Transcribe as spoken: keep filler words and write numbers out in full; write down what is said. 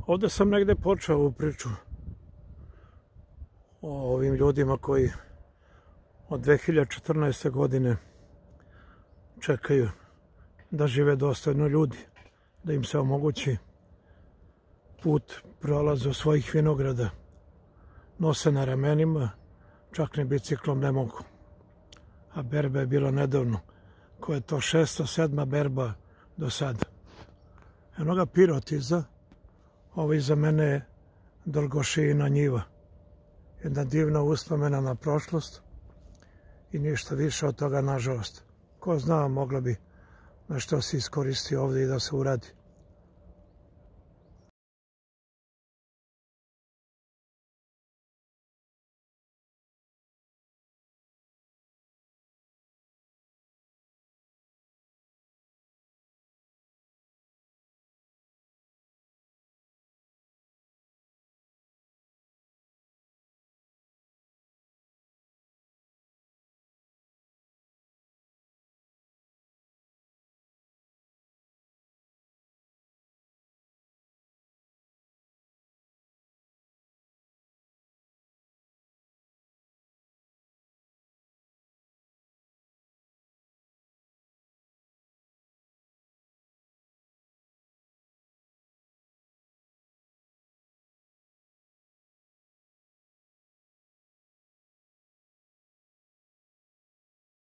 Ovdje sam negdje počeo ovu priču o ovim ljudima koji od dve hiljade četrnaeste. godine čekaju da žive dostojno ljudi, da im se omogući put prolaza svojih vinograda, nose na ramenima, čak ni biciklom ne mogu. A berba je bila nedavno, koja je to šesta, sedma berba do sada. Eno ga Pirotiza, ovo iza mene je Dolgošijina njiva. Jedna divna uspomena na prošlost i ništa više od toga, nažalost. Ko zna, moglo bi nešto se iskoristi ovdje i da se uradi.